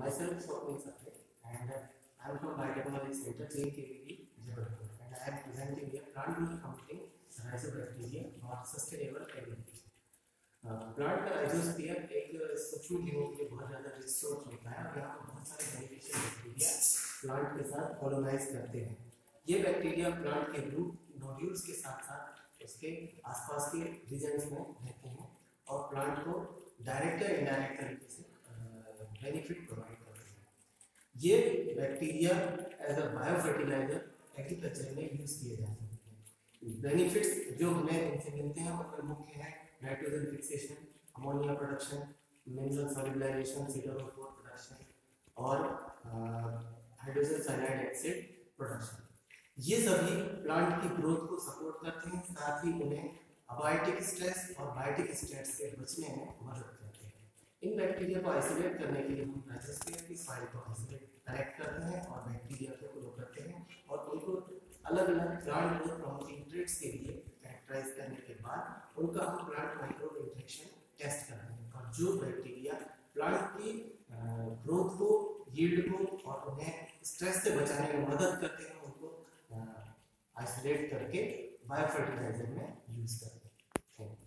myself Swapnil Satre, and I am from Biotechnology Center, JKVD, Jabalpur, and I am presenting here plant growth promoting rhizobacteria for sustainable agriculture. Plant का rhizosphere एक सूक्ष्म जीवों के लिए बहुत ज़्यादा rich source होता है और यहाँ पर बहुत सारे बेनिफिशियल बैक्टीरिया प्लांट के साथ कॉलोनाइज करते हैं। ये बैक्टीरिया प्लांट के रूट नोड्यूल्स के साथ साथ उसके आसपास के रीजन्स में रहते हैं और प्लांट को डायरेक्ट या इनडायरेक्ट तरीके से बेनिफिट प्रोवाइड करते हैं। ये bacteria as a bio fertiliser agriculture में यूज़ किए जा सकते हैं। बेनिफिट्स जो हमें इनसे मिलते हैं उनमें मुख्य है nitrogen fixation, ammonia production, mineral solubilisation, siderophore production और हाइड्रोजन साइनाइड एसिड प्रोडक्शन। ये सभी प्लांट की ग्रोथ को सपोर्ट करते हैं, साथ ही उन्हें अबायोटिक स्ट्रेस और बायोटिक स्ट्रेस से बचने में मदद करते हैं। इन बैक्टीरिया को आइसोलेट करने के लिए हम राइजोस्फीयर की सॉइल को कलेक्ट करते हैं और बैक्टीरिया को ग्रो करते हैं और उनको अलग अलग प्लांट ग्रोथ प्रमोटिंग ट्रेट्स के लिए कैरेक्टराइज करने के बाद उनका हम प्लांट माइक्रोब इंटरेक्शन टेस्ट करते हैं और जो बैक्टीरिया प्लांट की ग्रोथ को, यील्ड को और उन्हें स्ट्रेस से बचाने में मदद करते हैं उनको आइसोलेट करके बायो फर्टिलाइजर में यूज करते हैं।